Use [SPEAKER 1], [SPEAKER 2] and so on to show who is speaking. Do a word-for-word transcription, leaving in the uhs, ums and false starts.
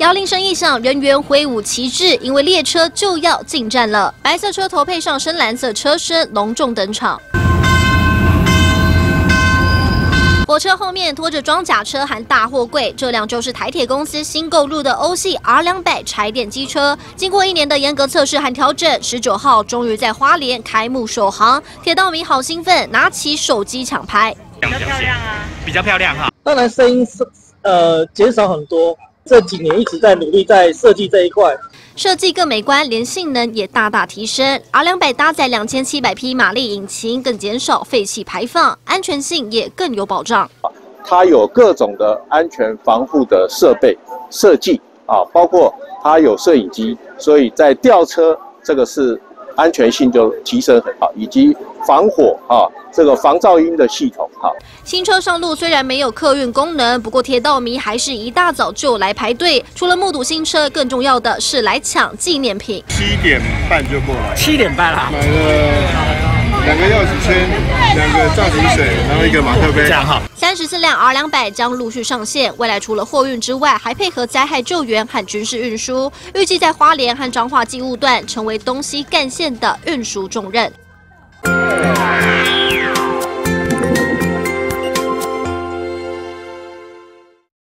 [SPEAKER 1] 摇铃声一响，人员挥舞旗帜，因为列车就要进站了。白色车头配上深蓝色车身，隆重登场。 火车后面拖着装甲车和大货柜，这辆就是台铁公司新购入的欧系 R 两百柴电机车。经过一年的严格测试和调整，十九号终于在花莲开幕首航，铁道迷好兴奋，拿起手机抢拍。
[SPEAKER 2] 比较漂亮啊，比较漂亮哈。
[SPEAKER 3] 当然声音是呃减少很多，这几年一直在努力在设计这一块。
[SPEAKER 1] 设计更美观，连性能也大大提升。R 两百搭载两千七百匹马力引擎，更减少废气排放，安全性也更有保障。
[SPEAKER 4] 它有各种的安全防护的设备设计啊，包括它有摄影机，所以在吊车这个是安全性就提升很好，以及防火啊，这个防噪音的系统哈。
[SPEAKER 1] 新车上路虽然没有客运功能，不过铁道迷还是一大早就来排队。除了目睹新车，更重要的是来抢纪念品。
[SPEAKER 5] 七点半就过来，
[SPEAKER 2] 七点半啦，
[SPEAKER 5] 买了两个钥匙圈，两个造型水，然后一个马克杯。
[SPEAKER 2] 这样哈。
[SPEAKER 1] 三十四辆 R 两百将陆续上线，未来除了货运之外，还配合灾害救援和军事运输，预计在花莲和彰化机务段成为东西干线的运输重任。